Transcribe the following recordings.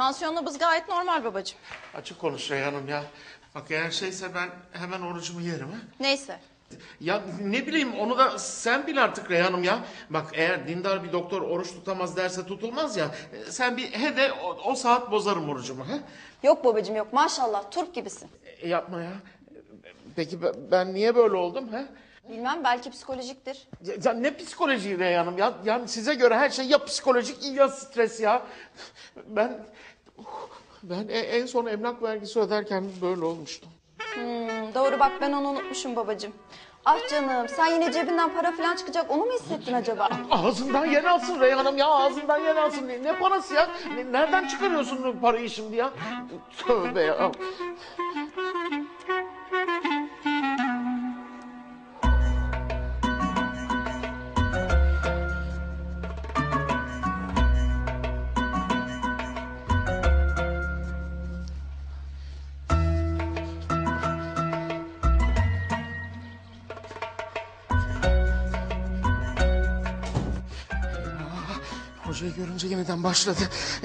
Tansiyon nabız gayet normal babacığım. Açık konuş Reyhan'ım ya. Bak eğer şeyse ben hemen orucumu yerim ha. Neyse. Ya ne bileyim onu da sen bil artık Reyhan'ım ya. Bak eğer dindar bir doktor oruç tutamaz derse tutulmaz ya. Sen bir he de o saat bozarım orucumu ha. Yok babacığım yok, maşallah turp gibisin. Yapma ya. Peki ben niye böyle oldum ha? Bilmem, belki psikolojiktir. Ya ne psikoloji Reyhan'ım ya? Yani size göre her şey ya psikolojik ya stres ya. Ben en son emlak vergisi öderken böyle olmuştum. Doğru, bak ben onu unutmuşum babacığım. Ah canım, sen yine cebinden para falan çıkacak, onu mu hissettin acaba? Ağzından yen alsın Reyhan'ım ya, ağzından yen alsın. Ne parası ya? Nereden çıkarıyorsun bu parayı şimdi ya? Tövbe ya. Hocayı görünce yeniden başladı.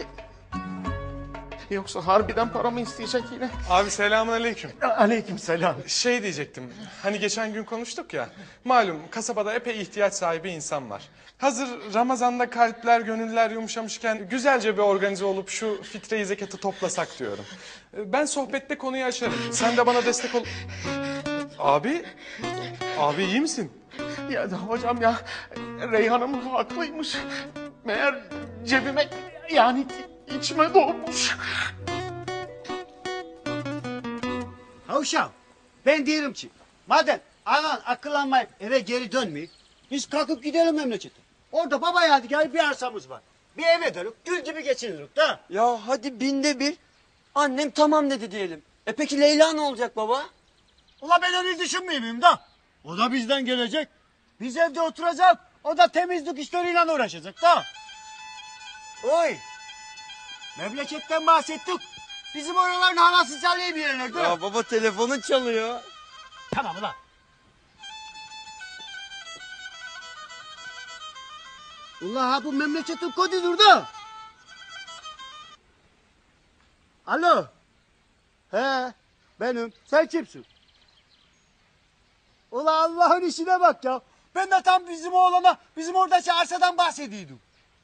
Yoksa harbiden para mı isteyecek yine? Abi selamünaleyküm. Aleykümselam. Şey diyecektim. Hani geçen gün konuştuk ya. Malum kasabada epey ihtiyaç sahibi insan var. Hazır Ramazan'da kalpler, gönüller yumuşamışken güzelce bir organize olup şu fitre-i zekatı toplasak diyorum. Ben sohbette konuyu açarım. Sen de bana destek ol. Abi iyi misin? Ya da hocam ya, Reyhan'ım haklıymış. Meğer cebime yani içime doğmuş. Havşam, ben diyorum ki madem anan akıllanmayıp eve geri dönmeyip biz kalkıp gidelim memlekete. Orada baba yadigarı bir arsamız var. Bir eve dönüp gül gibi geçiniriz da. Ya hadi binde bir. Annem tamam dedi diyelim. Peki Leyla ne olacak baba? Ula ben öyle düşünmeyeyim da. O da bizden gelecek. Biz evde oturacak. O da temizlik işleriyle uğraşacak da. Oy. Memleketten bahsettik. Bizim oraların havası çalıyor bir yerlerde. Ya baba telefonun çalıyor. Tamam ulan. Ula ha bu memleketin kodudur da. Alo. He benim. Sen kimsin? Ula Allah'ın işine bak ya. Ben de tam bizim oğlana bizim oradaki arsadan bahsediyordum.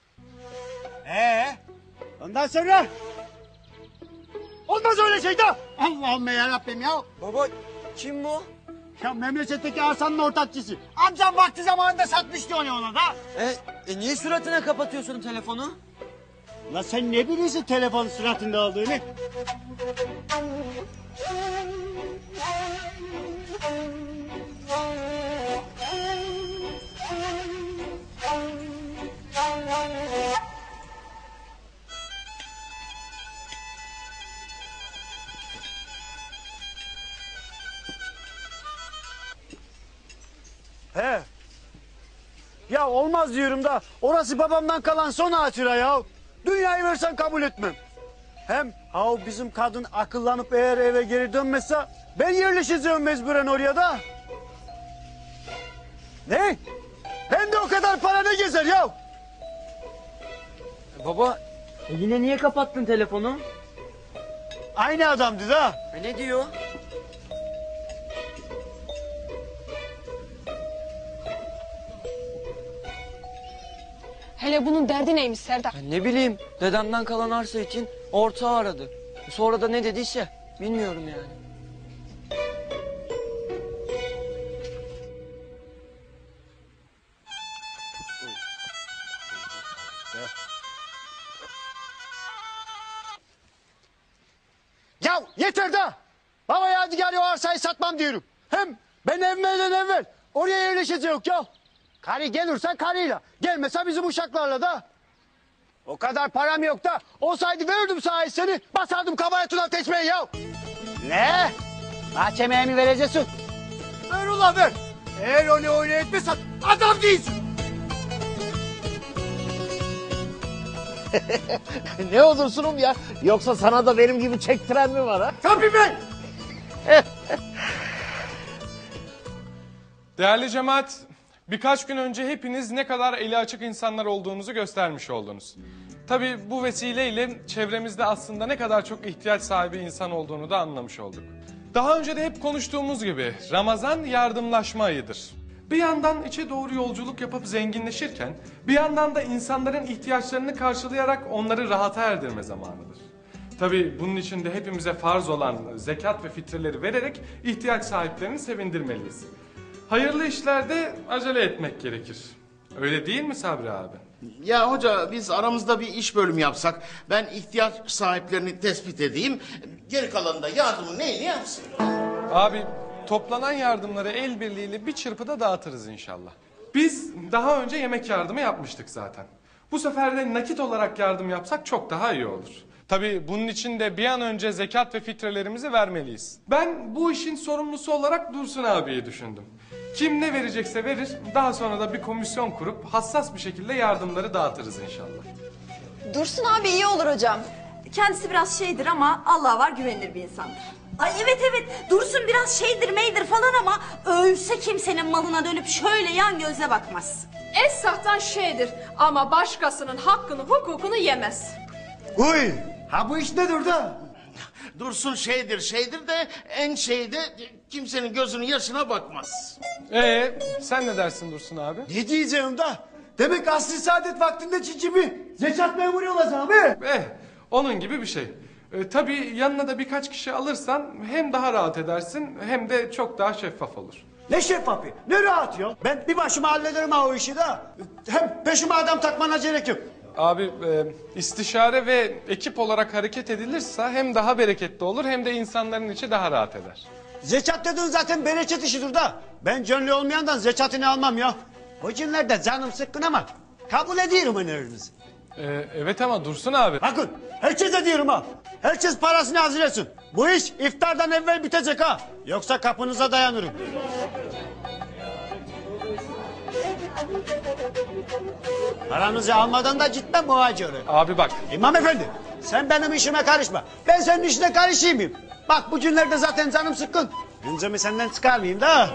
Ondan sonra? Olmaz öyle şey de. Allah'ım yarabbim ya. Baba kim bu? Ya memleketteki arsanın ortakçısı. Amcam vakti zamanında satmıştı onu ona da. Niye suratına kapatıyorsun telefonu? La sen ne biliyorsun telefon suratında olduğunu? He. Ya olmaz diyorum da orası babamdan kalan son hatıra ya. Dünyayı versen kabul etmem. Hem bizim kadın akıllanıp eğer eve geri dönmezse ben yerleşeceğim mecburen oraya da. Ne? Hem de o kadar para ne gezer ya? Baba yine niye kapattın telefonu? Aynı adamdı da. Ne diyor? Hele bunun derdi neymiş Serdar? Ne bileyim dedemden kalan arsa için ortağı aradı. Sonra da ne dediyse bilmiyorum yani. Ya yeter da. Baba yadigarı o arsayı satmam diyorum. Hem ben evvelden evvel oraya yerleşeceğim ya. Karı gelirse karıyla. Gelmese bizim uşaklarla da. O kadar param yok da. Olsaydı verirdim sahi seni. Basardım kafaya tutan teşmeyi ya. Ne? Mahkemeye mi vereceksin? Ver ulan ver. Eğer onu öyle etmezsen adam değilsin. Ne olursunum ya? Yoksa sana da benim gibi çektiren mi var ha? Tabii ben. Değerli cemaat, birkaç gün önce hepiniz ne kadar eli açık insanlar olduğunuzu göstermiş oldunuz. Tabii bu vesileyle çevremizde aslında ne kadar çok ihtiyaç sahibi insan olduğunu da anlamış olduk. Daha önce de hep konuştuğumuz gibi Ramazan yardımlaşma ayıdır. Bir yandan içe doğru yolculuk yapıp zenginleşirken bir yandan da insanların ihtiyaçlarını karşılayarak onları rahata erdirme zamanıdır. Tabii bunun için de hepimize farz olan zekat ve fitreleri vererek ihtiyaç sahiplerini sevindirmeliyiz. Hayırlı işlerde acele etmek gerekir. Öyle değil mi Sabri abi? Ya hoca biz aramızda bir iş bölümü yapsak, ben ihtiyaç sahiplerini tespit edeyim, geri kalanı da yardımın neyini yapsın? Abi toplanan yardımları el birliğiyle bir çırpıda dağıtırız inşallah. Biz daha önce yemek yardımı yapmıştık zaten. Bu sefer de nakit olarak yardım yapsak çok daha iyi olur. Tabii bunun için de bir an önce zekat ve fitrelerimizi vermeliyiz. Ben bu işin sorumlusu olarak Dursun abiyi düşündüm. Kim ne verecekse verir, daha sonra da bir komisyon kurup hassas bir şekilde yardımları dağıtırız inşallah. Dursun abi iyi olur hocam. Kendisi biraz şeydir ama Allah'a var güvenilir bir insandır. Ay evet Dursun biraz şeydir meydir falan ama ölse kimsenin malına dönüp şöyle yan gözle bakmaz. Esahtan şeydir ama başkasının hakkını hukukunu yemez. Uy, ha bu iş nedir da? Dursun şeydir de en şeyde kimsenin gözünün yaşına bakmaz. Sen ne dersin Dursun abi? Ne diyeceğim da? Demek asli saadet vaktinde çiçimi zekat memuru olacağım he? Onun gibi bir şey. Tabii yanına da birkaç kişi alırsan hem daha rahat edersin hem de çok daha şeffaf olur. Ne şeffafı, ne rahat ya. Ben bir başıma hallederim ha o işi de. Hem peşime adam takmana gerek yok. Abi istişare ve ekip olarak hareket edilirse hem daha bereketli olur hem de insanların içi daha rahat eder. Zekat dediğin zaten bereket işidir da. Ben gönlü olmayandan zekatını almam ya. O günlerde canım sıkkın ama kabul ediyorum önerinizi. Evet ama Dursun abi. Bakın herkese diyorum ha. Herkes parasını hazır etsin. Bu iş iftardan evvel bitecek ha. Yoksa kapınıza dayanırım. Paranızı almadan da gitmem bu hacı. Abi bak. İmam efendi sen benim işime karışma. Ben senin işine karışayım mıyım? Bak bu günlerde zaten canım sıkkın. Hıncımı senden çıkarmayayım da.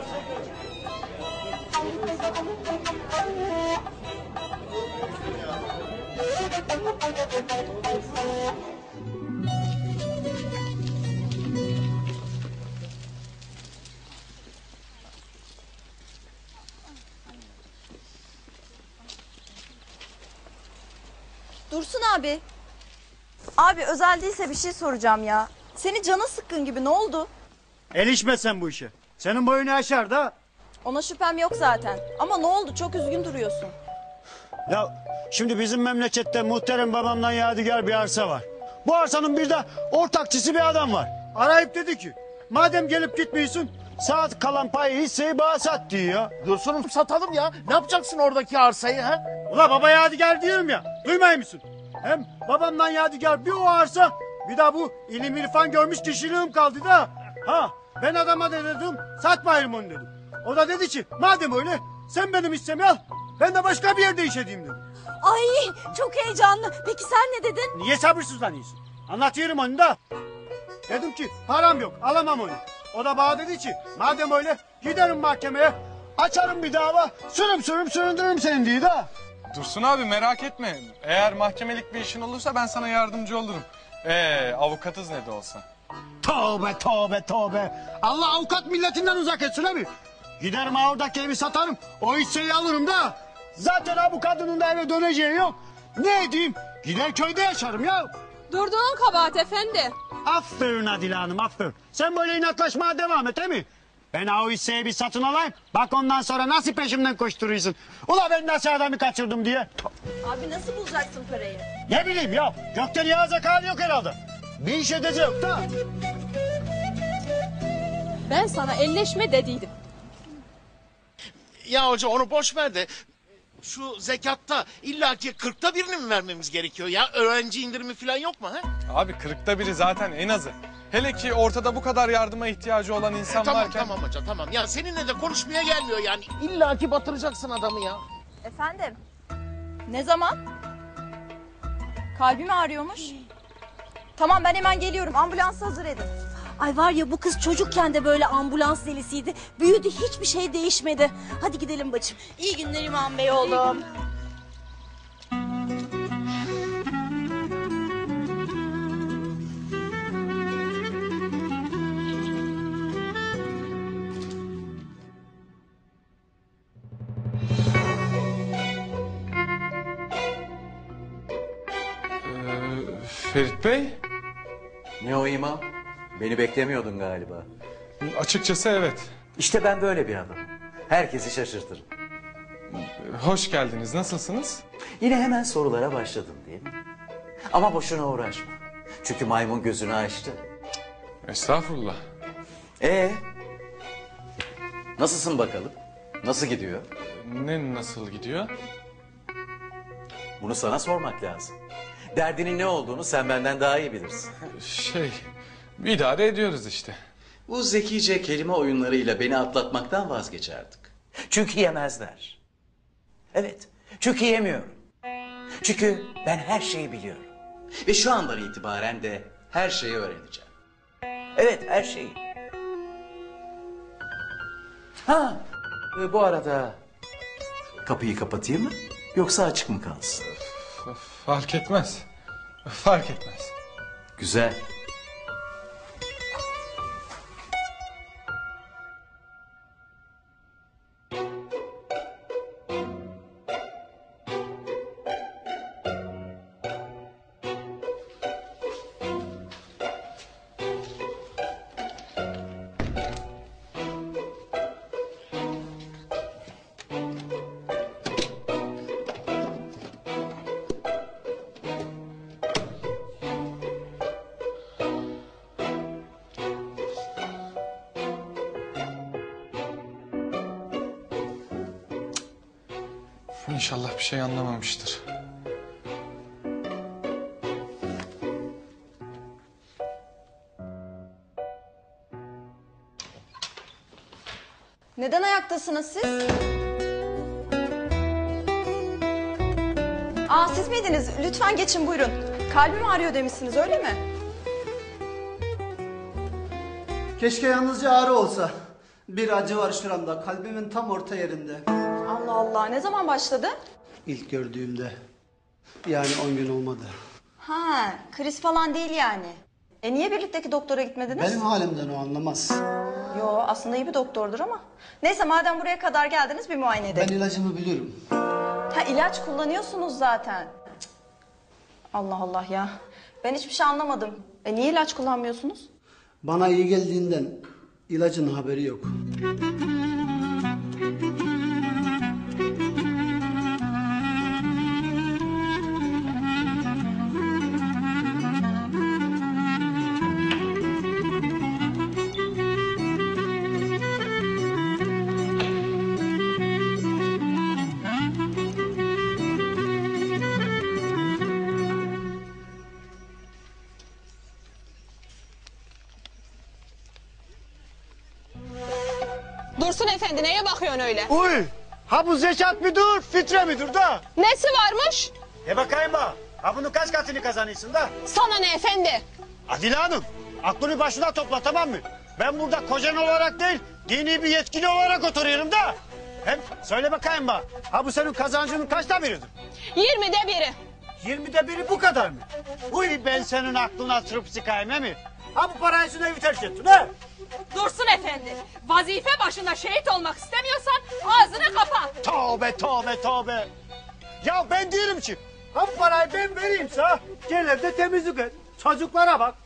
Dursun abi. Abi özel değilse bir şey soracağım ya. Senin canın sıkkın gibi ne oldu? El içme sen bu işe. Senin boyunu aşar da. Ona şüphem yok zaten. Ama ne oldu çok üzgün duruyorsun. Ya şimdi bizim memlekette muhterem babamdan yadigar bir arsa var. Bu arsanın bir de ortakçısı bir adam var. Arayıp dedi ki madem gelip gitmiyorsun saat kalan payı hisseyi bana sat diyor. Dursun'um satalım ya. Ne yapacaksın oradaki arsayı ha? Ula baba yadigar diyorum ya duymuyor musun? Hem babamdan yadigar bir o arsa bir de bu ilim irfan görmüş kişiliğim kaldı da. Ha ben adama da dedim satmayayım onu dedim. O da dedi ki madem öyle sen benim hissemi al ben de başka bir yerde iş edeyim dedim. Ay çok heyecanlı. Peki sen ne dedin? Niye sabırsızlanıyorsun? Anlatıyorum onu da. Dedim ki param yok alamam onu. O da bana dedi ki madem öyle giderim mahkemeye açarım bir dava süründürürüm seni diye de. Dursun abi merak etme. Eğer mahkemelik bir işin olursa ben sana yardımcı olurum. Avukatız ne de olsa. Tövbe. Allah avukat milletinden uzak etsin abi. Giderim ha oradaki evi satarım. O hisseyi alırım da. Zaten ha bu kadının da eve döneceği yok. Ne edeyim? Gider köyde yaşarım ya. Durduğun kabahat efendi. Aferin Adile Hanım aferin. Sen böyle inatlaşmaya devam et değil mi? Ben ha o hisseyi bir satın alayım. Bak ondan sonra nasıl peşimden koşturuyorsun. Ula ben nasıl adamı kaçırdım diye. Abi nasıl bulacaksın parayı? Ne bileyim ya. Gökten yağacak hali yok herhalde. Bir iş edecek da. Ben sana elleşme dediydim. Ya hoca onu boş ver de şu zekatta illaki 40'ta birini mi vermemiz gerekiyor ya? Öğrenci indirimi falan yok mu ha? Abi 40'ta biri zaten en azı. Hele ki ortada bu kadar yardıma ihtiyacı olan insan varken... Tamam hoca tamam. Ya seninle de konuşmaya gelmiyor yani. İllaki batıracaksın adamı ya. Efendim? Ne zaman? Kalbim ağrıyormuş. Tamam ben hemen geliyorum. Ambulansı hazır edin. Ay var ya bu kız çocukken de böyle ambulans delisiydi. Büyüdü hiçbir şey değişmedi. Hadi gidelim bacım. İyi günler İmam Bey oğlum. Ferit Bey? Ne o imam? Beni beklemiyordun galiba. Açıkçası evet. İşte ben böyle bir adamım. Herkesi şaşırtırım. Hoş geldiniz. Nasılsınız? Yine hemen sorulara başladın değil mi? Ama boşuna uğraşma. Çünkü maymun gözünü açtı. Estağfurullah. Nasılsın bakalım? Nasıl gidiyor? Ne nasıl gidiyor? Bunu sana sormak lazım. Derdinin ne olduğunu sen benden daha iyi bilirsin. İdare ediyoruz işte. Bu zekice kelime oyunlarıyla beni atlatmaktan vazgeç artık. Çünkü yemezler. Evet, çünkü yemiyorum. Çünkü ben her şeyi biliyorum. Ve şu andan itibaren de her şeyi öğreneceğim. Evet, her şeyi. Bu arada kapıyı kapatayım mı? Yoksa açık mı kalsın? Fark etmez. Fark etmez. Güzel. İnşallah bir şey anlamamıştır. Neden ayaktasınız siz? Siz miydiniz? Lütfen geçin buyurun. Kalbim ağrıyor demişsiniz öyle mi? Keşke yalnızca ağrı olsa. Bir acı var şuramda, kalbimin tam orta yerinde. Allah Allah, ne zaman başladı? İlk gördüğümde. Yani 10 gün olmadı. Ha, kriz falan değil yani. Niye birlikteki doktora gitmediniz? Benim halimden o anlamaz. Yo, aslında iyi bir doktordur ama. Neyse madem buraya kadar geldiniz bir muayene edelim. Ben ilacımı biliyorum. Ha, ilaç kullanıyorsunuz zaten. Cık. Allah Allah ya. Ben hiçbir şey anlamadım. Niye ilaç kullanmıyorsunuz? Bana iyi geldiğinden ilacın haberi yok. Dursun efendi neye bakıyorsun öyle? Uy! Ha bu zekat müdür, fitre müdür da? Nesi varmış? Bakayım bak. Ha bunun kaç katını kazanıyorsun da? Sana ne efendi? Adile Hanım, aklını başına topla tamam mı? Ben burada kocan olarak değil, dini bir yetkili olarak oturuyorum da. Hem söyle bakayım bak. Ha bu senin kazancının kaçta biridir? 20'de biri. 20'de biri bu kadar mı? Uy ben senin aklına sırıp sıkayım he mi? Ha bu parayı için evi terk ettin he? Dursun efendi. Vazife başında şehit olmak istemiyorsan ağzını kapa. Tövbe tövbe tövbe. Ya ben diyorum ki ha bu parayı ben vereyimse gel evde temizlik et. Çocuklara bak.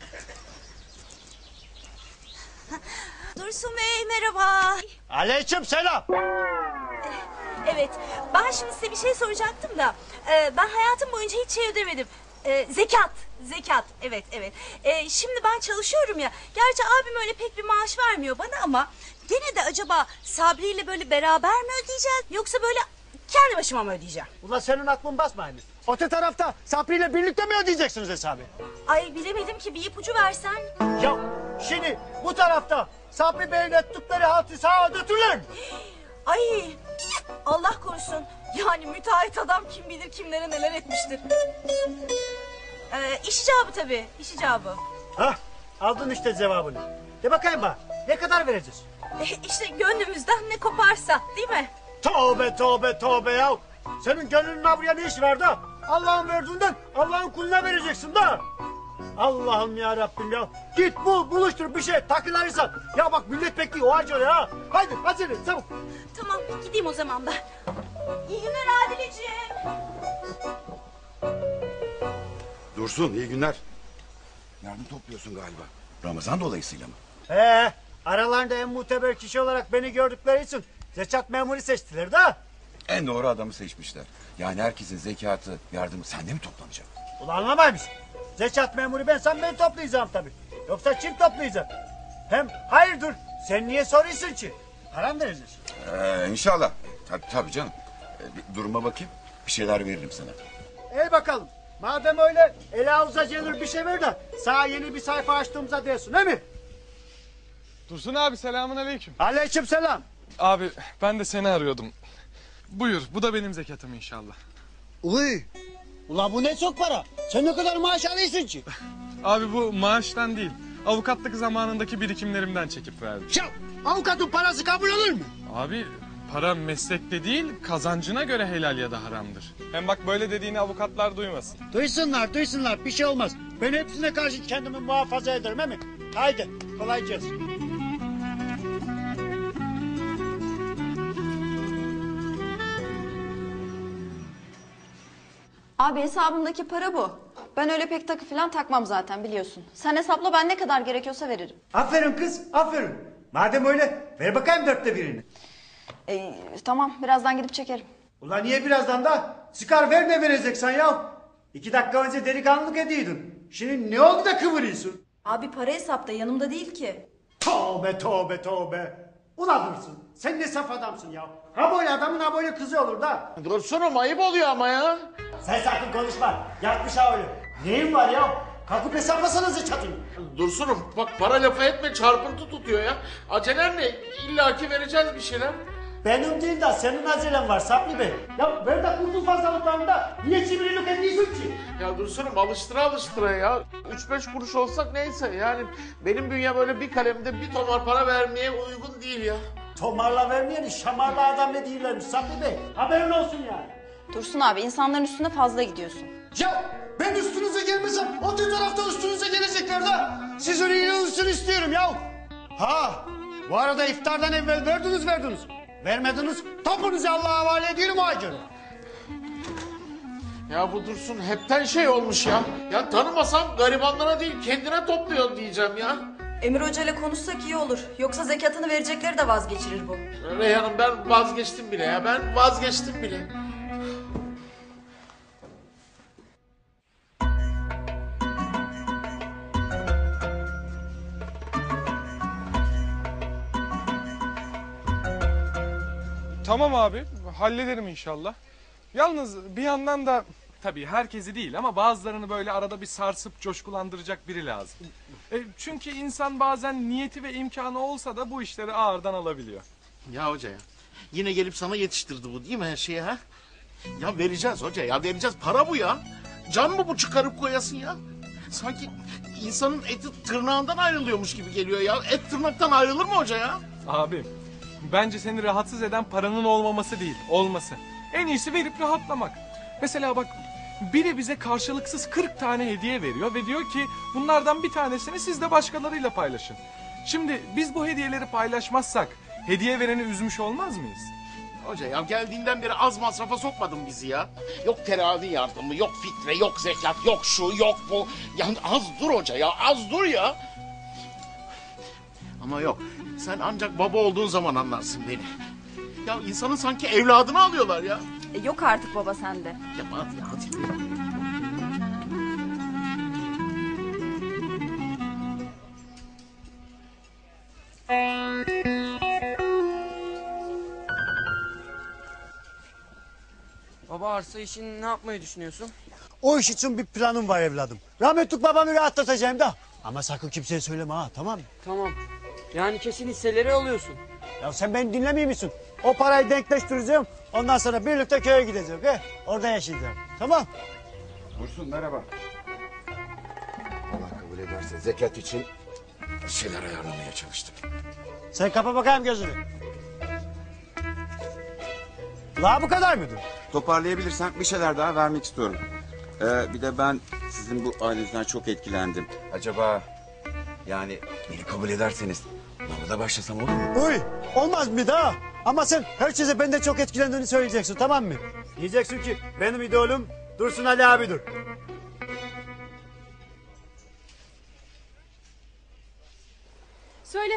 Dursun Bey merhaba. Aleyküm selam. Evet ben şimdi size bir şey soracaktım da ben hayatım boyunca hiç şey ödemedim. Zekat evet. Şimdi ben çalışıyorum ya. Gerçi abim öyle pek bir maaş vermiyor bana ama gene de acaba Sabri ile böyle beraber mi ödeyeceğiz yoksa böyle kendi başıma mı ödeyeceğim? Ulan senin aklın basmayın. Öte tarafta Sabri ile birlikte mi ödeyeceksiniz hesabı? Ay bilemedim ki bir ipucu versen. Ya şimdi bu tarafta Sabri Bey'in ettikleri haltı sağa götürürler mi? Ay Allah korusun. Yani müteahhit adam kim bilir kimlere neler etmiştir. İş icabı tabii, iş icabı. Hah aldın işte cevabını. De bakayım bak ne kadar vereceğiz? İşte gönlümüzden ne koparsa değil mi? Tövbe ya. Senin gönlünün buraya ne iş var da? Allah'ın verdiğinden Allah'ın kuluna vereceksin da. Allah'ım ya Rabbim ya. Git buluştur bir şey takılarsan. Ya bak millet bekliyor o harcıyor ya. Haydi acele çabuk. Tamam gideyim o zaman ben. İyi günler Adileciğim. Dursun iyi günler. Yardım topluyorsun galiba. Ramazan dolayısıyla mı? Aralarında en muteber kişi olarak beni gördükleri için zekat memuru seçtiler de. En doğru adamı seçmişler. Yani herkesin zekatı, yardımı sende mi toplanacak? Ulan anlamay mısın? Zekat memuru ben toplayacağım tabii. Yoksa kim toplayacak? Hem hayırdır sen niye soruyorsun ki? Param vereceğiz. İnşallah. Tabii canım. Bir duruma bakayım. Bir şeyler veririm sana. El bakalım. Madem öyle ele avuza gelir bir şey ver de sana yeni bir sayfa açtığımıza diyorsun değil mi? Dursun abi, selamun aleyküm. Aleyküm selam. Abi ben de seni arıyordum. Buyur, bu da benim zekatım inşallah. Uy. Ulan bu ne çok para. Sen ne kadar maaş alıyorsun ki? Abi bu maaştan değil, avukatlık zamanındaki birikimlerimden çekip verdim. Ya avukatın parası kabul olur mu? Abi para meslekte değil, kazancına göre helal ya da haramdır. Hem bak böyle dediğini avukatlar duymasın. Duysunlar bir şey olmaz. Ben hepsine karşı kendimi muhafaza ederim değil mi? Haydi kolay gelsin. Abi hesabımdaki para bu. Ben öyle pek takı falan takmam zaten biliyorsun. Sen hesapla, ben ne kadar gerekiyorsa veririm. Aferin kız aferin. Madem öyle ver bakayım 1/4'ünü. Tamam, birazdan gidip çekerim. Ulan niye birazdan da? Çıkar ver ne vereceksen ya. 2 dakika önce delikanlılık ediyordun. Şimdi ne oldu da kıvırıyorsun? Abi para hesapta, yanımda değil ki. Tövbe. Ulan Dursun sen ne saf adamsın ya. Ha böyle adamın ha böyle kızı olur da. Dursun'um ayıp oluyor ama ya. Sen sakın konuşma. Yatmış ha öyle. Neyin var ya? Kalkıp hesaplasana zekatını. Dursun'um bak para lafı etme, çarpıntı tutuyor ya. Acelen ne? İlla ki vereceğiz bir şeyler. Benim değil de senin acelen var Sabri Bey. Ya ver de kurtul fazlalıklarında. Niye cimrilik ediyorsun ki? Ya Dursun'um alıştıra ya. 3-5 kuruş olsak neyse yani benim bünyem öyle bir kalemde bir tomar para vermeye uygun değil ya. Tomarla vermeyeni şamarla adam ne değillermiş Sabri Bey. Haberin olsun yani. Dursun abi, insanların üstüne fazla gidiyorsun. Ya ben üstünüze gelmesem öte tarafta üstünüze gelecekler de. Siz öyle inanırsın istiyorum ya. Ha bu arada iftardan evvel verdiniz. Vermediniz topunuzu Allah'a havale ediyorum o göre. Ya bu Dursun hepten şey olmuş ya. Ya tanımasam garibanlara değil kendine topluyor diyeceğim ya. Emir Hoca ile konuşsak iyi olur. Yoksa zekatını verecekleri de vazgeçirir bu. Reyhan'ım ben vazgeçtim bile ya. Ben vazgeçtim bile. Tamam abi, hallederim inşallah. Yalnız bir yandan da tabii herkesi değil ama bazılarını böyle arada bir sarsıp coşkulandıracak biri lazım. Çünkü insan bazen niyeti ve imkanı olsa da bu işleri ağırdan alabiliyor. Ya hoca ya. Yine gelip sana yetiştirdi bu değil mi her şeye ha? Ya vereceğiz hoca ya vereceğiz. Para bu ya. Can mı bu çıkarıp koyasın ya? Sanki insanın eti tırnağından ayrılıyormuş gibi geliyor ya. Et tırnaktan ayrılır mı hoca ya? Abi bence seni rahatsız eden paranın olmaması değil, olması. En iyisi verip rahatlamak. Mesela bak biri bize karşılıksız 40 tane hediye veriyor ve diyor ki bunlardan bir tanesini siz de başkalarıyla paylaşın. Şimdi biz bu hediyeleri paylaşmazsak hediye vereni üzmüş olmaz mıyız? Hoca ya geldiğinden beri az masrafa sokmadın bizi ya. Yok teravih yardımı, yok fitre, yok zekat, yok şu, yok bu. Ya az dur hoca ya, az dur ya. Ama yok, sen ancak baba olduğun zaman anlarsın beni. Ya insanın sanki evladını alıyorlar ya. Yok artık baba sende. Ya hadi ya, hadi. Baba arsa işini ne yapmayı düşünüyorsun? O iş için bir planım var evladım. Rahmetli babamı rahatlatacağım da. Ama sakın kimseye söyleme ha tamam mı? Tamam. Yani kesin hisseleri alıyorsun. Ya sen beni dinlemiyor musun? O parayı denkleştireceğim. Ondan sonra birlikte köye gideceğiz. Orada yaşayacağım. Tamam. Dursun merhaba. Allah kabul ederse zekat için bir şeyler ayarlamaya çalıştım. Sen kapa bakayım gözünü. La bu kadar mıydı? Toparlayabilirsem bir şeyler daha vermek istiyorum. Bir de ben sizin bu ailenizden çok etkilendim. Acaba yani Beni kabul ederseniz da başlasam olur mu? Uy olmaz mı da? Ama sen herkese benden çok etkilendiğini söyleyeceksin tamam mı? Diyeceksin ki benim idolüm Dursun Ali abidir.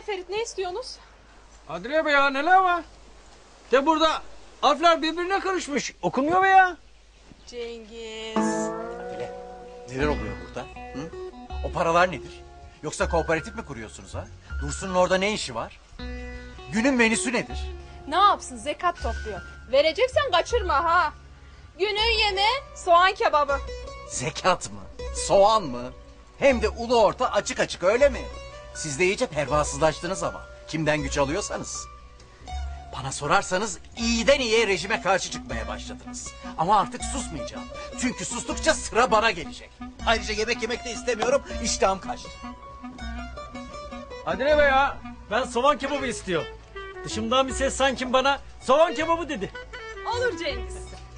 Ferit, ne istiyorsunuz? Adile be ya, neler var? De burada harfler birbirine karışmış. Okunmuyor be ya. Cengiz. Neler oluyor burada? Hı? O paralar nedir? Yoksa kooperatif mi kuruyorsunuz ha? Dursun'un orada ne işi var? Günün menüsü nedir? Ne yapsın, zekat topluyor. Vereceksen kaçırma ha. Günün yemeği soğan kebabı. Zekat mı? Soğan mı? Hem de ulu orta açık açık, öyle mi? Siz de iyice pervasızlaştınız ama. Kimden güç alıyorsanız. Bana sorarsanız iyiden iyiye rejime karşı çıkmaya başladınız. Ama artık susmayacağım. Çünkü sustukça sıra bana gelecek. Ayrıca yemek yemek de istemiyorum. İştahım kaçtı. Adile be ya, ben soğan kebabı istiyorum. Dışımdan bir ses sanki bana soğan kebabı dedi. Olur Cengiz.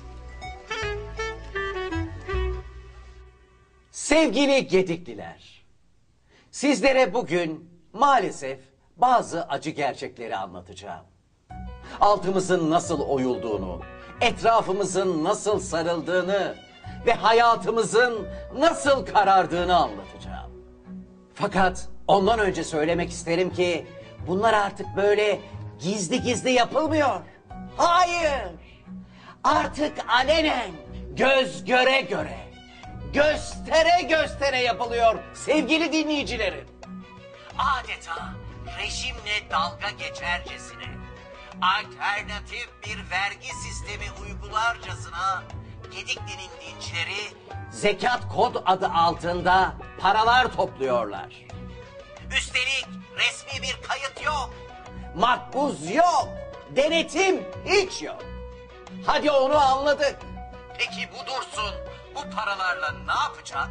Sevgili Gedikliler, sizlere bugün maalesef bazı acı gerçekleri anlatacağım. Altımızın nasıl oyulduğunu, etrafımızın nasıl sarıldığını ve hayatımızın nasıl karardığını anlatacağım. Fakat ondan önce söylemek isterim ki bunlar artık böyle gizli gizli yapılmıyor. Hayır! Artık alenen, göz göre göre, göstere göstere yapılıyor sevgili dinleyicilerim. Adeta rejimle dalga geçercesine, alternatif bir vergi sistemi uygularcasına Gedikli'nin dinçleri zekat kod adı altında paralar topluyorlar. Üstelik resmi bir kayıt yok, makbuz yok, denetim hiç yok. Hadi onu anladık. Peki bu Dursun bu paralarla ne yapacak?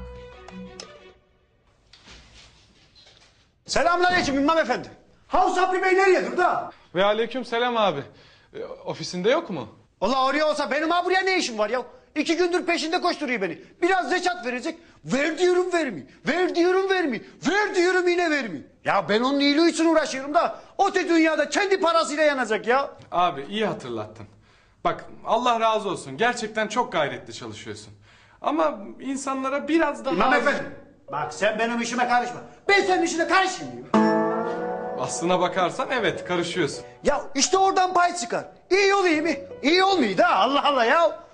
Selamünaleyküm İmam Efendi. Hav Sabri Bey nereye durdu ha? Ve aleyküm selam abi. Ofisinde yok mu? Valla oraya olsa benim ha buraya ne işim var ya? 2 gündür peşinde koşturuyor beni. Biraz zekat verecek. Ver diyorum vermiyor. Ver diyorum vermiyor. Ver diyorum yine vermiyor. Ya ben onun iyiliği için uğraşıyorum da öte dünyada kendi parasıyla yanacak ya. Abi iyi hatırlattın. Bak Allah razı olsun. Gerçekten çok gayretli çalışıyorsun. Ama insanlara biraz daha... İmam Efendi. Bak sen benim işime karışma. Ben senin işine karışmayayım. Aslına bakarsan evet karışıyorsun. Ya işte oradan pay çıkar. İyi olayım mı? İyi olmuyor da Allah Allah ya.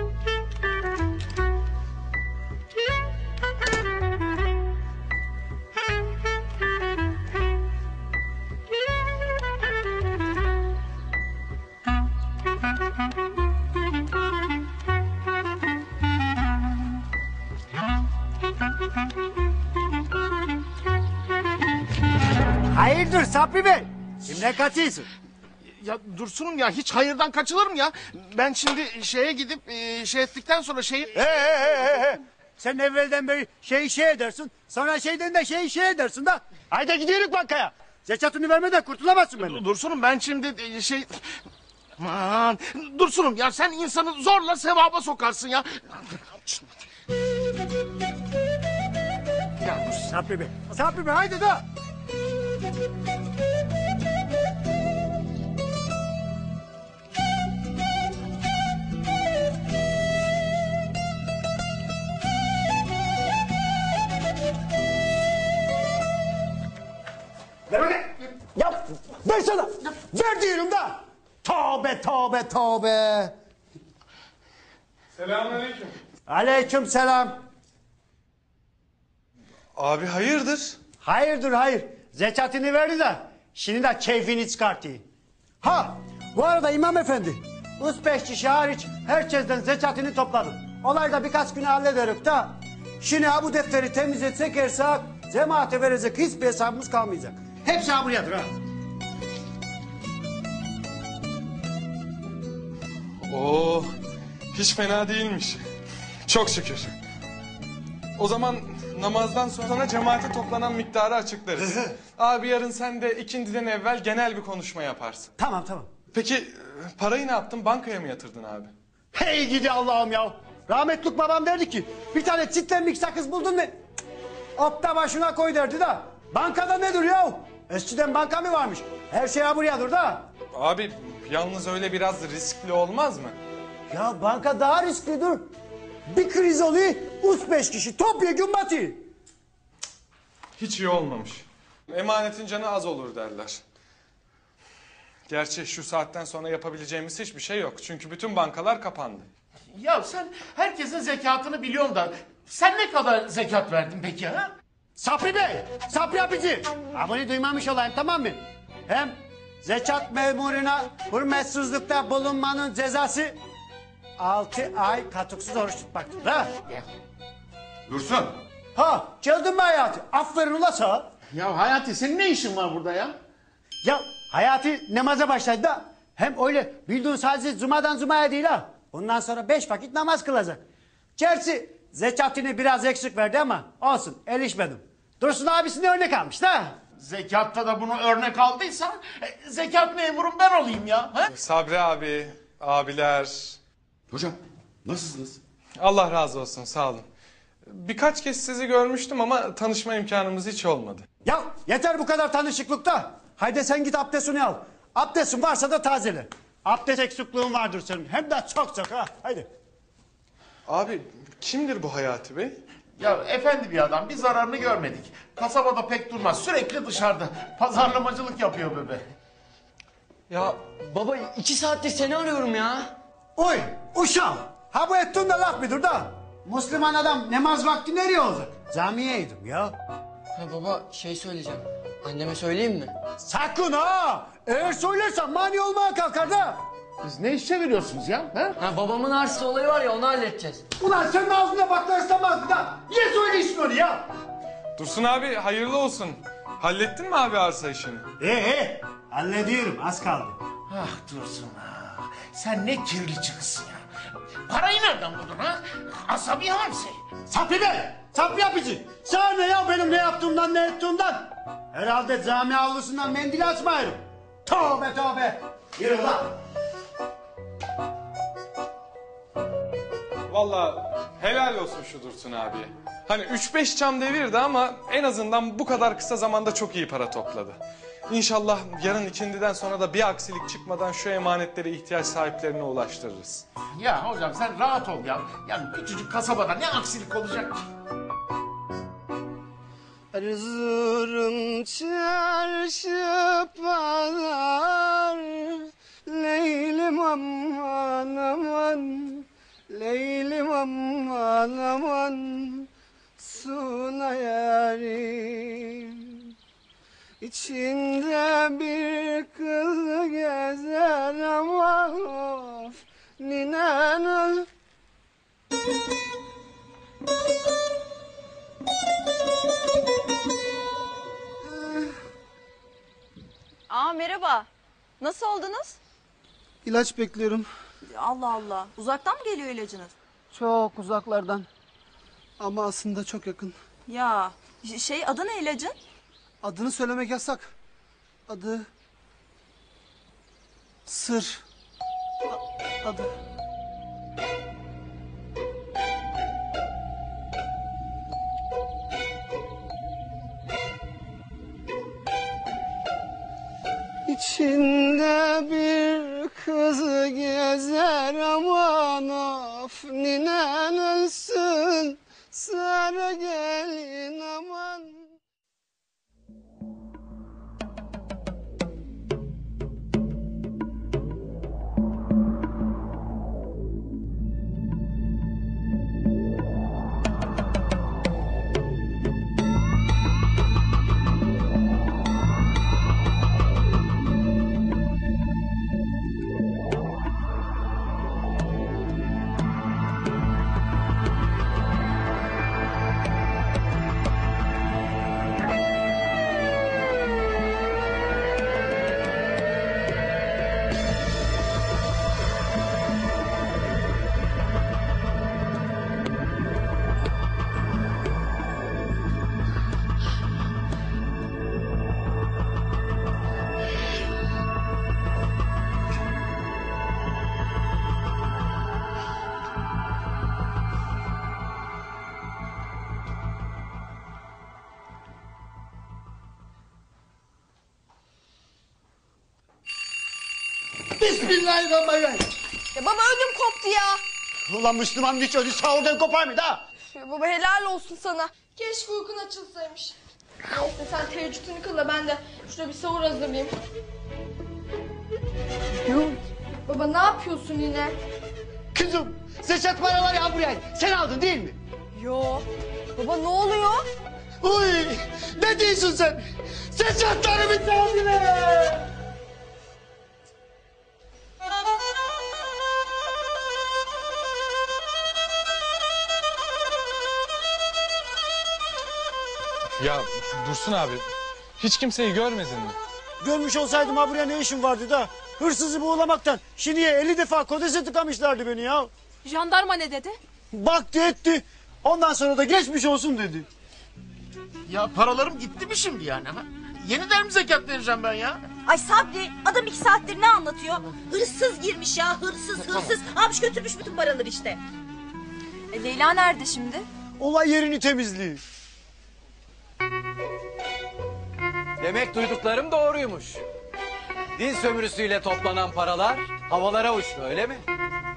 Hayırdır Sabri Bey? Kimle kaçıyorsun? Ya Dursun'um ya, hiç hayırdan kaçılır mı ya? Ben şimdi şeye gidip şey ettikten sonra şeyi... Sen evvelden beri şey edersin. Sonra şeyden de şey edersin da. Haydi gidiyoruz bankaya. Zekatını vermeden kurtulamazsın benden. Dursun'um ben şimdi şey... Aman Dursun'um ya, sen insanı zorla sevaba sokarsın ya. Ya Dursun. Sabri Bey haydi da. Ver bakayım. Ya ver sana. Ver diyorum da. Tövbe tövbe tövbe. Selamünaleyküm. Aleyküm selam. Abi hayırdır? Hayırdır hayır. Zekatını verdi de şimdi de keyfini çıkartayım. Ha bu arada İmam Efendi. 3-5 kişi hariç herkesten zekatını topladım. Olayı da birkaç güne hallederek de. Şimdi ha bu defteri temizletsek ersek cemaate verecek hiçbir hesabımız kalmayacak. Hepsi ha buradadır ha. Oo, hiç fena değilmiş. Çok şükür. O zaman namazdan sonra cemaate toplanan miktarı açıklarız. Abi yarın sen de ikindiden evvel genel bir konuşma yaparsın. Tamam. Peki parayı ne yaptın? Bankaya mı yatırdın abi? Hey gidi Allah'ım ya. Rahmetlik babam derdi ki bir tane çitlenmiş sakız buldun mu? Opta başına koy derdi da. Bankada nedir ya? Eskiden banka mı varmış? Her şey ha buraya dur da. Abi yalnız öyle biraz riskli olmaz mı? Ya banka daha risklidir. Bir kriz oluyor, 3-5 kişi topyekun batıyor. Hiç iyi olmamış. Emanetin canı az olur derler. Gerçi şu saatten sonra yapabileceğimiz hiçbir şey yok. Çünkü bütün bankalar kapandı. Ya sen herkesin zekatını biliyorsun da sen ne kadar zekat verdin peki ha? Sapri Bey, Sapri Abici. Abone duymamış olayım, tamam mı? Hem zekat memuruna hürmetsizlikte bulunmanın cezası 6 ay katuksuz oruç tutmaktır. Ha? Dursun. Ha, geldin mi Hayati? Aferin ula sana. Ya Hayati senin ne işin var burada ya? Ya Hayati namaza başladı da hem öyle bildiğin sadece cumadan cumaya değil ha. Ondan sonra 5 vakit namaz kılacak. Gerçi zekatını biraz eksik verdi ama olsun, erişmedim. Dursun abisine örnek almış da. Zekatta da bunu örnek aldıysan zekat memurum ben olayım ya. Ha? Sabri abi, abiler. Hocam nasılsınız? Allah razı olsun, sağ olun. Birkaç kez sizi görmüştüm ama tanışma imkanımız hiç olmadı. Ya yeter bu kadar tanışıklıkta. Haydi sen git abdestini al. Abdestin varsa da tazele. Abdest eksikliğin vardır senin. Hem de çok ha. Haydi. Abi kimdir bu Hayati Bey? Ya efendi bir adam, bir zararını görmedik. Kasabada pek durmaz, sürekli dışarıda. Pazarlamacılık yapıyor bebe. Ya baba 2 saattir seni arıyorum ya. Oy uşağım. Ha bu ettin de laf midir da? Müslüman adam namaz vakti nereye olacak? Camiye gittim ya. Ha baba şey söyleyeceğim. Anneme söyleyeyim mi? Sakın ha. Eğer söylersen mani olmaya kalkar da. Siz ne iş çeviriyorsunuz ya? Ha? Ha babamın arsa olayı var ya onu halledeceğiz. Ulan senin ağzına baklar istemezdi da. Niye söylüyorsun onu ya? Dursun abi hayırlı olsun. Hallettin mi abi arsa işini? Hallediyorum, az kaldı. Ah Dursun ah. Sen ne kirli çıkısın ya. Parayı nereden buldun ha? Asabi hamsi. Sapri Bey, Sapri Abici. Sana ne ya benim ne yaptığımdan ne ettiğimden? Herhalde cami avlusundan mendil açmayırım. Tövbe tövbe. Yürü lan. Vallahi helal olsun şu Dursun abiye. Hani 3-5 çam devirdi ama en azından bu kadar kısa zamanda çok iyi para topladı. İnşallah yarın ikindiden sonra da bir aksilik çıkmadan şu emanetleri ihtiyaç sahiplerine ulaştırırız. Ya hocam sen rahat ol ya. Yani küçücük kasabada ne aksilik olacak ki? Erzurum çarşı pazar, Leylim aman aman, Leylim aman aman, Suna yarim. İçinde bir kız gezer ama of, ninen. Aa merhaba. Nasıl oldunuz? İlaç bekliyorum. Allah Allah. Uzaktan mı geliyor ilacınız? Çok uzaklardan. Ama aslında çok yakın. Ya adı ne ilacın? Adını söylemek yasak. Adı... Sır. Adı... İçinde bir kız gezer aman of, ninen ölsün sarı gelin aman. Bismillahirrahmanirrahim. Ya baba ödüm koptu ya. Ulan Müslüman hiç ödü sağırdan kopar mı da? Ya baba helal olsun sana. Keşke uykun açılsaymış. Neyse sen teheccüdünü kıl da ben de şurada bir sahur hazırlayayım. Baba ne yapıyorsun yine? Kızım zekat paraları ya buraya. Sen aldın değil mi? Yo. Baba ne oluyor? Uy ne diyorsun sen? Zekatlarımı çaldılar. Ya Dursun abi, hiç kimseyi görmedin mi? Görmüş olsaydım ha buraya ne işim vardı da? Hırsızı buğulamaktan şimdiye 50 defa kodese tıkamışlardı beni ya. Jandarma ne dedi? Baktı etti. Ondan sonra da geçmiş olsun dedi. Ya paralarım gitti mi şimdi yani ha? Yeniden mi zekat vereceğim ben ya? Ay Sabri adam 2 saattir ne anlatıyor? Hırsız girmiş ya hırsız. Almış götürmüş bütün paraları işte. Leyla nerede şimdi? Olay yerini temizliği. Demek duyduklarım doğruymuş. Din sömürüsüyle toplanan paralar havalara uçtu öyle mi?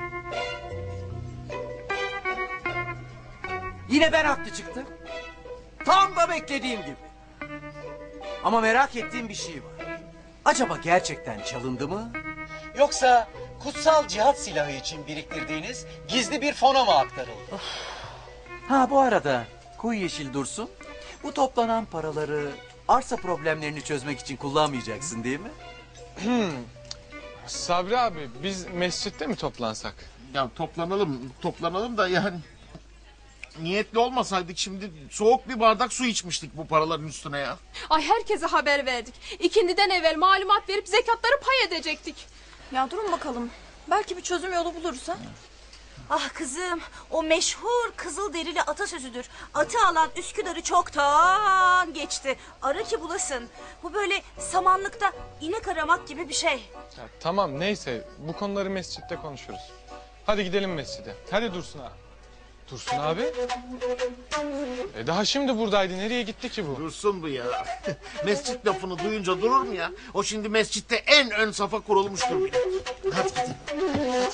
Yine ben haklı çıktım. Tam da beklediğim gibi. Ama merak ettiğim bir şey var. Acaba gerçekten çalındı mı? Yoksa kutsal cihat silahı için biriktirdiğiniz gizli bir fona mı aktarıldı? Ha bu arada koyu yeşil Dursun, bu toplanan paraları arsa problemlerini çözmek için kullanmayacaksın değil mi? Sabri abi, biz mescitte mi toplansak? Ya toplanalım da yani... Niyetli olmasaydık şimdi soğuk bir bardak su içmiştik bu paraların üstüne ya. Ay herkese haber verdik. İkindiden evvel malumat verip zekatları pay edecektik. Ya durun bakalım. Belki bir çözüm yolu buluruz ha. Ah kızım o meşhur Kızılderili atasözüdür. Atı alan Üsküdar'ı çoktan geçti. Ara ki bulasın. Bu böyle samanlıkta inek aramak gibi bir şey. Ya, tamam neyse, bu konuları mescitte konuşuruz. Hadi gidelim mescide. Hadi Dursun abi. Dursun abi? Daha şimdi buradaydı. Nereye gitti ki bu? Dursun bu ya. Mescit lafını duyunca durur mu ya? O şimdi mescitte en ön safa kurulmuştur bile. Hadi gidelim.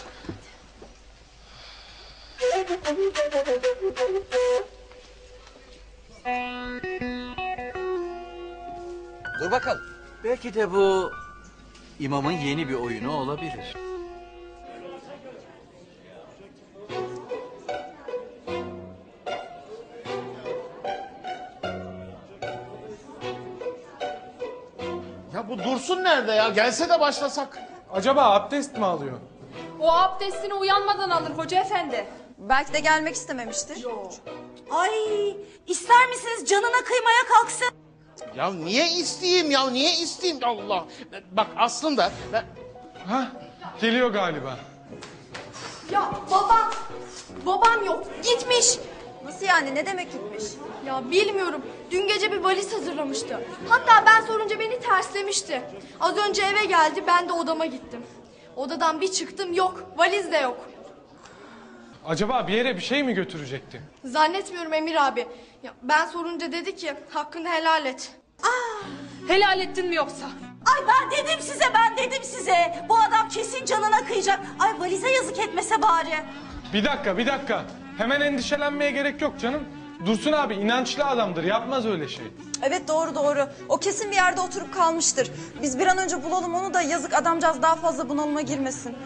Dur bakalım. Belki de bu imamın yeni bir oyunu olabilir. Ya bu Dursun nerede ya? Gelse de başlasak. Acaba abdest mi alıyor? O abdestini uyanmadan alır hoca efendi. Belki de gelmek istememiştir. Ay ister misiniz canına kıymaya kalksın? Ya niye isteyeyim ya? Niye isteyeyim? Allah. Bak aslında... Hah, geliyor galiba. Ya babam yok gitmiş. Nasıl yani? Ne demek gitmiş? Ya bilmiyorum. Dün gece bir valiz hazırlamıştı. Hatta ben sorunca beni terslemişti. Az önce eve geldi, ben de odama gittim. Odadan bir çıktım, yok. Valiz de yok. Acaba bir yere bir şey mi götürecekti? Zannetmiyorum Emir abi. Ya ben sorunca dedi ki, hakkını helal et. Helal ettin mi yoksa? Ay ben dedim size. Bu adam kesin canına kıyacak. Ay valize yazık etmese bari. Bir dakika. Hemen endişelenmeye gerek yok canım. Dursun abi inançlı adamdır, yapmaz öyle şey. Evet doğru. O kesin bir yerde oturup kalmıştır. Biz bir an önce bulalım onu da yazık adamcağız daha fazla bunalıma girmesin.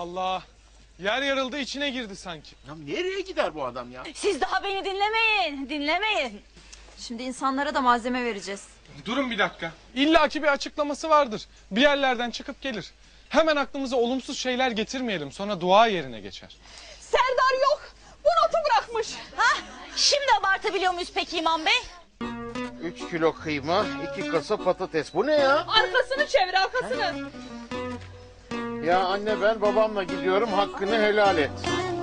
Allah. Yer yarıldı içine girdi sanki. Ya nereye gider bu adam ya? Siz daha beni dinlemeyin. Şimdi insanlara da malzeme vereceğiz. Durun bir dakika. İlla ki bir açıklaması vardır. Bir yerlerden çıkıp gelir. Hemen aklımıza olumsuz şeyler getirmeyelim. Sonra dua yerine geçer. Serdar yok. Bu notu bırakmış. Ha? Şimdi abartabiliyor muyuz peki İmam Bey? 3 kilo kıyma, 2 kasa patates. Bu ne ya? Arkasını çevir arkasını. Ya anne ben babamla gidiyorum, hakkını helal et.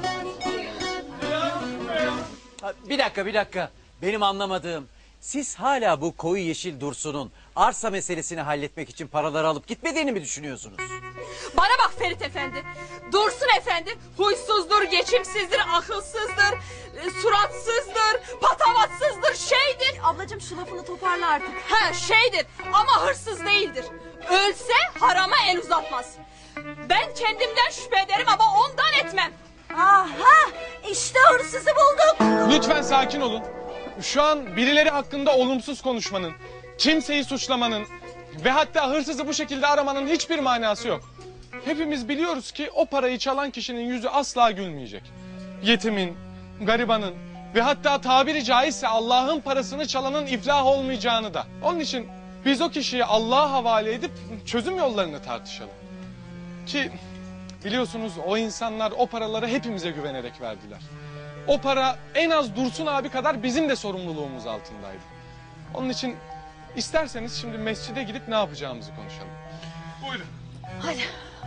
Bir dakika. Benim anlamadığım. Siz hala bu koyu yeşil Dursun'un arsa meselesini halletmek için paraları alıp gitmediğini mi düşünüyorsunuz? Bana bak Ferit Efendi. Dursun Efendi huysuzdur, geçimsizdir, akılsızdır, suratsızdır, patavatsızdır, şeydir. Ablacığım şu lafını toparla artık. Ha şeydir ama hırsız değildir. Ölse harama el uzatmaz. Ben kendimden şüphe ederim ama ondan etmem. Aha işte hırsızı bulduk. Lütfen sakin olun. Şu an birileri hakkında olumsuz konuşmanın, kimseyi suçlamanın ve hatta hırsızı bu şekilde aramanın hiçbir manası yok. Hepimiz biliyoruz ki o parayı çalan kişinin yüzü asla gülmeyecek. Yetimin, garibanın ve hatta tabiri caizse Allah'ın parasını çalanın iflah olmayacağını da. Onun için biz o kişiyi Allah'a havale edip çözüm yollarını tartışalım. Ki biliyorsunuz o insanlar o paraları hepimize güvenerek verdiler. O para en az Dursun abi kadar bizim de sorumluluğumuz altındaydı. Onun için isterseniz şimdi mescide gidip ne yapacağımızı konuşalım. Buyurun. Hadi.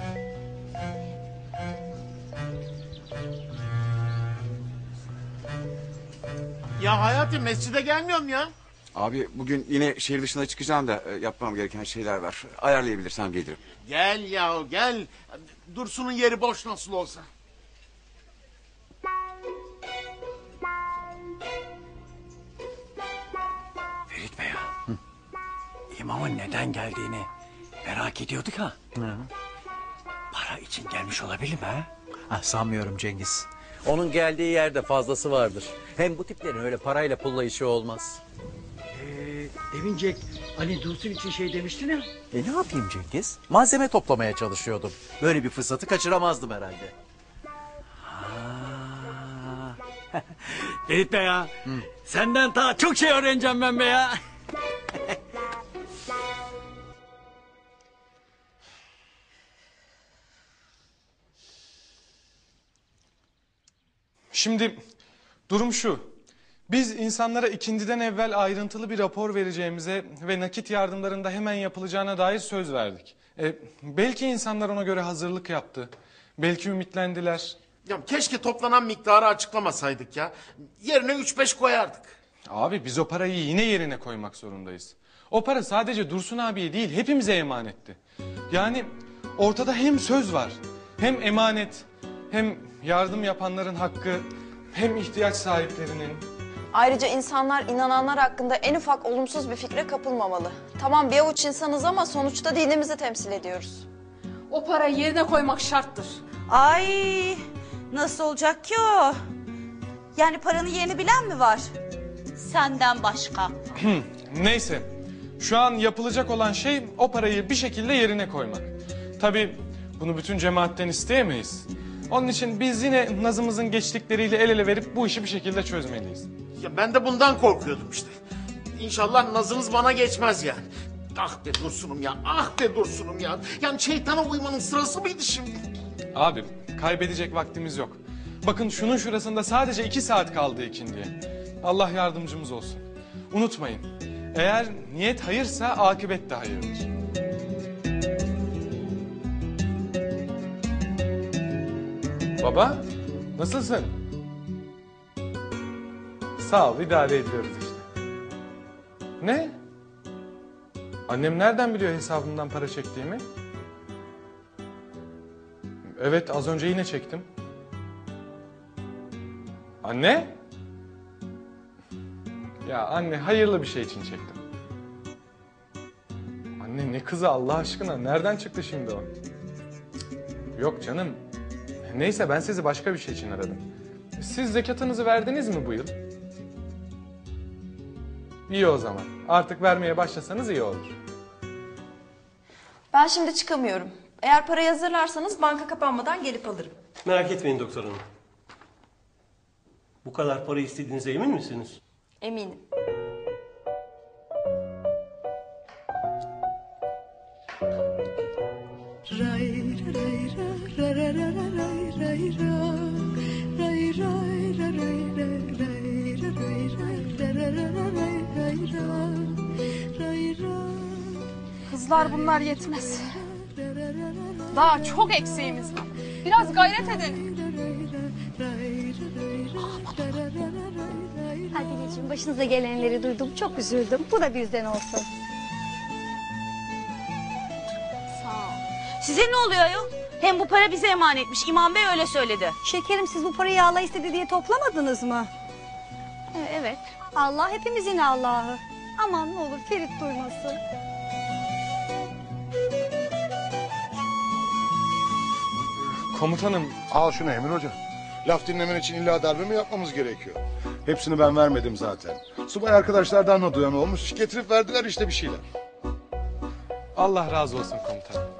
Ya Hayati mescide gelmiyorum ya. Abi bugün yine şehir dışına çıkacağım da yapmam gereken şeyler var. Ayarlayabilirsem gelirim. Gel ya gel. Dursun'un yeri boş nasıl olsa. Ferit Bey ya. İmamın neden geldiğini merak ediyorduk ha. Para için gelmiş olabilir mi ha? Sanmıyorum Cengiz. Onun geldiği yerde fazlası vardır. Hem bu tiplerin öyle parayla pulla işi olmaz. Demin Cenk hani Dursun için şey demiştin ya. Ne yapayım Cengiz? Malzeme toplamaya çalışıyordum. Böyle bir fırsatı kaçıramazdım herhalde. Ferit Bey ya. Senden daha çok şey öğreneceğim ben be ya. Şimdi durum şu. Biz insanlara ikindiden evvel ayrıntılı bir rapor vereceğimize ve nakit yardımlarında hemen yapılacağına dair söz verdik. Belki insanlar ona göre hazırlık yaptı. Belki ümitlendiler. Ya keşke toplanan miktarı açıklamasaydık ya. Yerine 3-5 koyardık. Abi biz o parayı yine yerine koymak zorundayız. O para sadece Dursun abiye değil hepimize emanetti. Yani ortada hem söz var, hem emanet, hem yardım yapanların hakkı, hem ihtiyaç sahiplerinin. Ayrıca insanlar inananlar hakkında en ufak olumsuz bir fikre kapılmamalı. Tamam bir avuç insanız ama sonuçta dinimizi temsil ediyoruz. O parayı yerine koymak şarttır. Ay nasıl olacak ki o? Yani paranın yerini bilen mi var? Senden başka. Neyse, şu an yapılacak olan şey o parayı bir şekilde yerine koymak. Tabii bunu bütün cemaatten isteyemeyiz. Onun için biz yine nazımızın geçtikleriyle el ele verip bu işi bir şekilde çözmeliyiz. Ya ben de bundan korkuyordum işte. İnşallah nazınız bana geçmez yani. Ah be Dursun'um ya, ah be Dursun'um ya. Yani şeytana uymanın sırası mıydı şimdi? Abi kaybedecek vaktimiz yok. Bakın şunun şurasında sadece 2 saat kaldı ikindiye. Allah yardımcımız olsun. Unutmayın, eğer niyet hayırsa akıbet de hayırdır. Baba, nasılsın? Sağ ol, idare ediyoruz işte. Ne? Annem nereden biliyor hesabımdan para çektiğimi? Evet, az önce yine çektim. Anne? Ya anne, hayırlı bir şey için çektim. Anne ne kızı Allah aşkına, nereden çıktı şimdi o? Yok canım. Neyse ben sizi başka bir şey için aradım. Siz zekatınızı verdiniz mi bu yıl? İyi o zaman. Artık vermeye başlasanız iyi olur. Ben şimdi çıkamıyorum. Eğer parayı hazırlarsanız banka kapanmadan gelip alırım. Merak etmeyin doktor hanım. Bu kadar para istediğinize emin misiniz? Eminim. Kızlar bunlar yetmez. Daha çok eksiğimiz var. Biraz gayret edelim. Adileciğim başınıza gelenleri duydum. Çok üzüldüm. Bu da bizden olsun. Sağ ol. Size ne oluyor ayol? Hem bu para bize emanetmiş. İmam Bey öyle söyledi. Şekerim siz bu parayı Allah istedi diye toplamadınız mı? Evet. Allah hepimizin Allah'ı. Aman ne olur Ferit duymasın. Komutanım. Al şunu Emir Hoca. Laf dinlemen için illa darbe mi yapmamız gerekiyor? Hepsini ben vermedim zaten. Subay arkadaşlardan da duyan olmuş. Getirip verdiler işte bir şeyler. Allah razı olsun komutanım.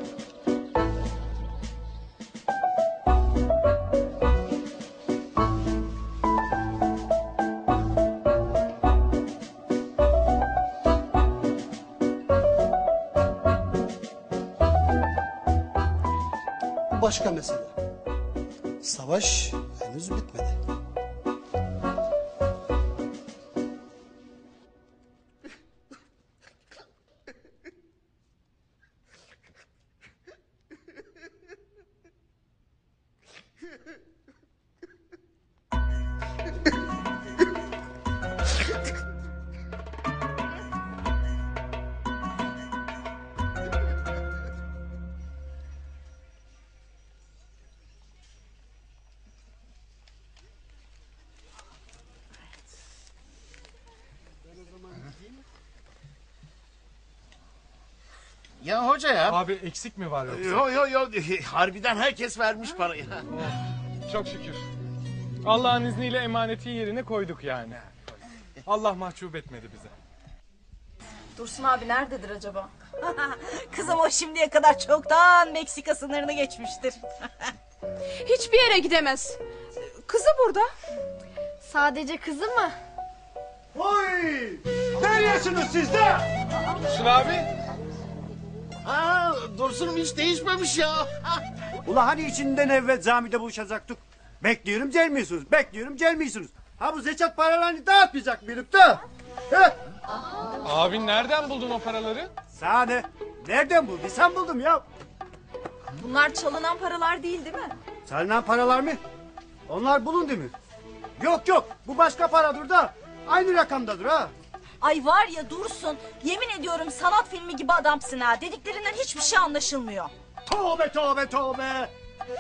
Başka mesele. Savaş henüz bitmedi. Ya hoca ya. Abi eksik mi var yoksa? Yo. Harbiden herkes vermiş parayı. Çok şükür. Allah'ın izniyle emaneti yerine koyduk yani. Allah mahcup etmedi bize. Dursun abi nerededir acaba? Kızım o şimdiye kadar çoktan Meksika sınırını geçmiştir. Hiçbir yere gidemez. Kızı burada. Sadece kızı mı? Oy! Neredesiniz siz de? Dursun abi. Ha, Dursun'um hiç değişmemiş ya. Ula hani içinden evvel camide buluşacaktık. Bekliyorum gelmiyorsunuz. Bekliyorum gelmiyorsunuz. Ha bu zekat paralarını dağıtmayacak birlikte. Heh. Abi nereden buldun o paraları? Sana ne? Nereden bulduysan buldum ya. Bunlar çalınan paralar değil mi? Çalınan paralar mı? Onlar bulundu mu? Yok. Bu başka paradır da. Aynı rakamdadır ha. Ay var ya Dursun, yemin ediyorum sanat filmi gibi adamsın ha. Dediklerinden hiçbir şey anlaşılmıyor. Tövbe.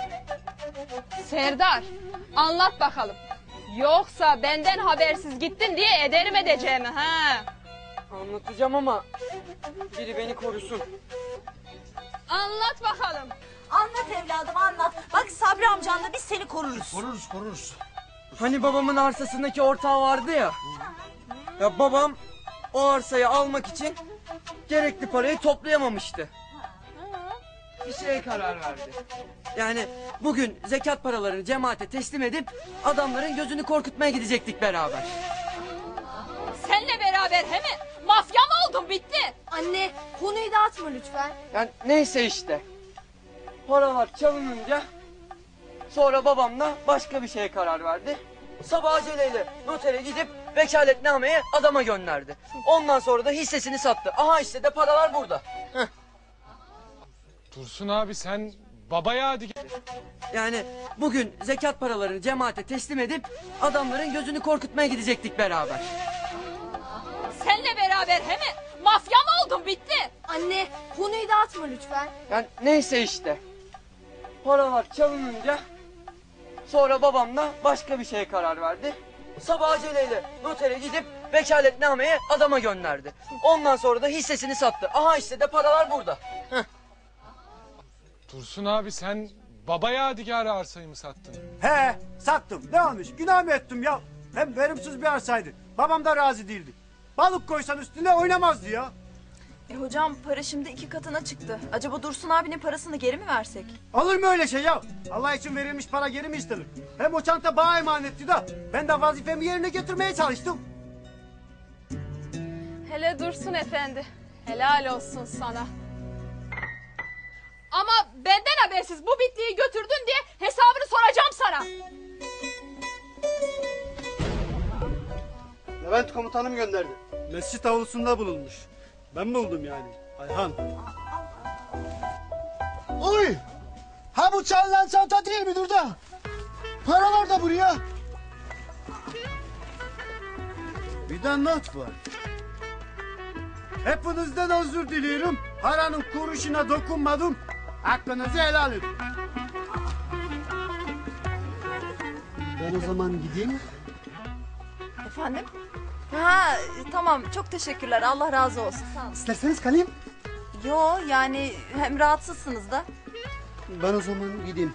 Serdar anlat bakalım. Yoksa benden habersiz gittin diye ederim edeceğimi ha. Anlatacağım ama biri beni korusun. Anlat bakalım. Anlat evladım anlat. Bak Sabri amcanla biz seni koruruz. Koruruz. Hani babamın arsasındaki ortağı vardı ya. Ya babam o arsayı almak için gerekli parayı toplayamamıştı. Bir şeye karar verdi. Yani bugün zekat paralarını cemaate teslim edip adamların gözünü korkutmaya gidecektik beraber. Senle beraber he mi? Mafya mı oldun bitti? Anne konuyu dağıtma lütfen. Yani neyse işte. Paralar çalınınca sonra babamla başka bir şeye karar verdi. Sabah aceleyle notere gidip vekaletnameye adama gönderdi. Ondan sonra da hissesini sattı. Aha işte de paralar burada. Heh. Dursun abi sen baba yadigar. Yani bugün zekat paralarını cemaate teslim edip adamların gözünü korkutmaya gidecektik beraber. Senle beraber he mi? Mafya mı oldun bitti? Anne konuyu dağıtma lütfen. Yani neyse işte. Paralar çalınınca sonra babamla başka bir şeye karar verdi. Sabah aceleyle notere gidip vekaletnameye adama gönderdi. Ondan sonra da hissesini sattı. Aha işte de paralar burada. Heh. Dursun abi sen baba yadigarı arsayı mı sattın? He sattım. Ne olmuş? Günah mı ettim ya? Hem verimsiz bir arsaydı. Babam da razı değildi. Balık koysan üstüne oynamazdı ya. Hocam para şimdi 2 katına çıktı. Acaba Dursun abinin parasını geri mi versek? Olur mu öyle şey ya? Allah için verilmiş para geri mi istenir? Hem o çanta bana emanetti da ben de vazifemi yerine getirmeye çalıştım. Hele Dursun efendi. Helal olsun sana. Ama benden habersiz bu bitliği götürdün diye hesabını soracağım sana. Levent komutanım gönderdi. Mescit avlusunda bulunmuş. Ben buldum yani. Ayhan. Oy! Ha bu çalınan çanta değil mi Durda? Para var da buraya. Bir de not var. Hepinizden özür diliyorum. Paranın kuruşuna dokunmadım. Hakkınızı helal edin. Ben o zaman gideyim. Efendim? Ha tamam çok teşekkürler Allah razı olsun. Sağ olun. İsterseniz kalayım. Yo yani hem rahatsızsınız da. Ben o zaman gideyim.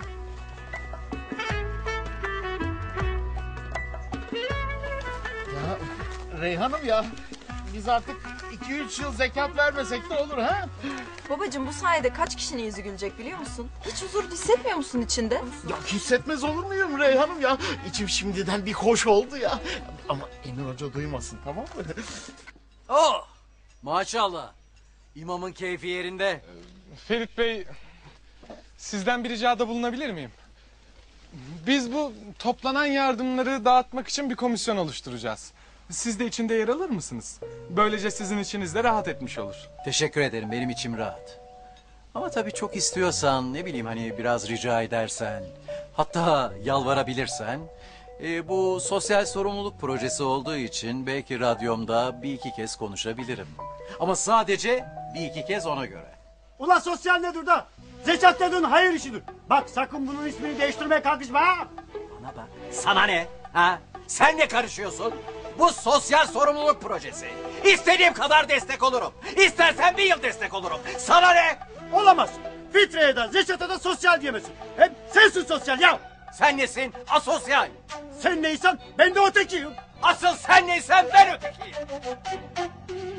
Ya Reyhan'ım ya. Biz artık 2-3 yıl zekat vermesek de olur ha? Babacığım bu sayede kaç kişinin yüzü gülecek biliyor musun? Hiç huzur hissetmiyor musun içinde? Ya hissetmez olur muyum Reyhan'ım ya? İçim şimdiden bir hoş oldu ya. Ama Emin Hoca duymasın, tamam mı? Oh! Maşallah. İmamın keyfi yerinde. Ferit Bey, sizden bir ricada bulunabilir miyim? Biz bu toplanan yardımları dağıtmak için bir komisyon oluşturacağız. Siz de içinde yer alır mısınız? Böylece sizin içiniz de rahat etmiş olur. Teşekkür ederim, benim içim rahat. Ama tabii çok istiyorsan, ne bileyim hani biraz rica edersen, hatta yalvarabilirsen, bu sosyal sorumluluk projesi olduğu için belki radyomda bir iki kez konuşabilirim. Ama sadece bir iki kez ona göre. Ula sosyal nedir da? Zekat dediğin hayır işidir. Bak sakın bunun ismini değiştirmeye kalkışma ha. Bana bak. Sana ne? Ha? Sen ne karışıyorsun? Bu sosyal sorumluluk projesi. İstediğim kadar destek olurum. İstersen bir yıl destek olurum. Sana ne? Olamaz. Fitreye de zekata da sosyal diyemezsin. Hem sensin sosyal ya. Sen nesin? Asosyal. Sen neysen ben de ötekiyim. Asıl sen neysen ben ötekiyim.